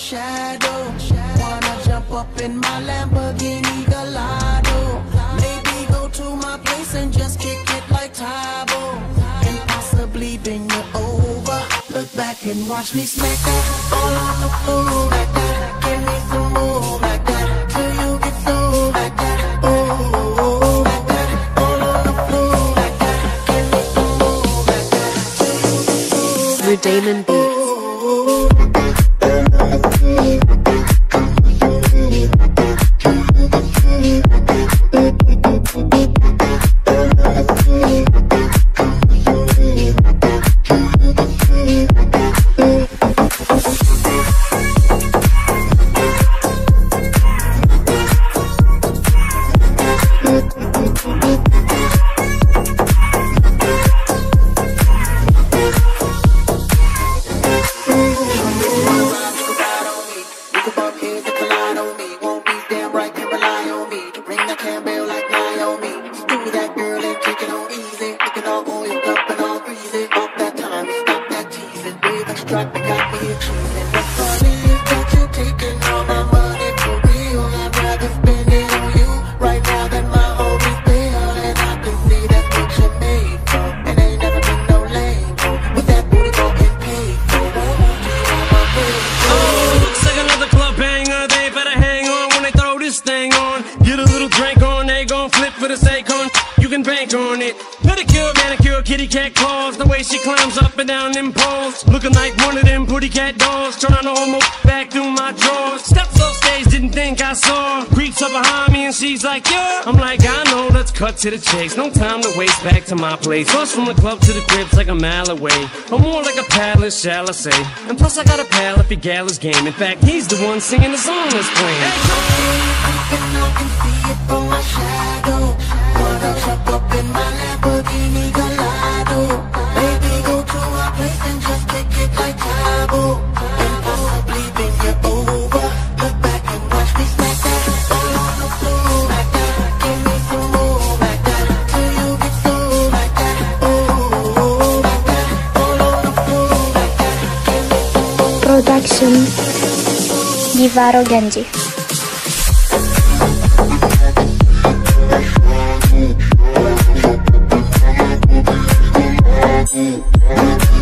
shadow. Wanna jump up in my Lamborghini Gallardo. Maybe go to my place and just kick it like Tybo, and possibly bend you over. Look back and watch me smack that all on the floor like that. Give me some more like that till you get through like that. Oh, like that. All on the floor like that. Give me some more like that till you get through. Rudaman Beats. Kitty cat claws, the way she climbs up and down them poles, looking like one of them pretty cat dolls. Trying to almost back through my drawers. Steps off stage, didn't think I saw. Creeps up behind me and she's like, yeah. I'm like, I know, let's cut to the chase. No time to waste, back to my place. Bus from the club to the crib's like a mile away, or more like a palace, shall I say. And plus I got a pal if he gal is game. In fact, he's the one singing the song that's playing. I can see it from my shadow. Wanna jump up in my Lamborghini Gallardo. Baby, go to our place and just kick it like Tybo, and possibly bend you over. Look back and watch me smack that all on the floor like that. Give me some more like that till you get through like that. Oh, like that. All on the floor like that. Give me some more. Production Givaro Genji. Mm-hmm.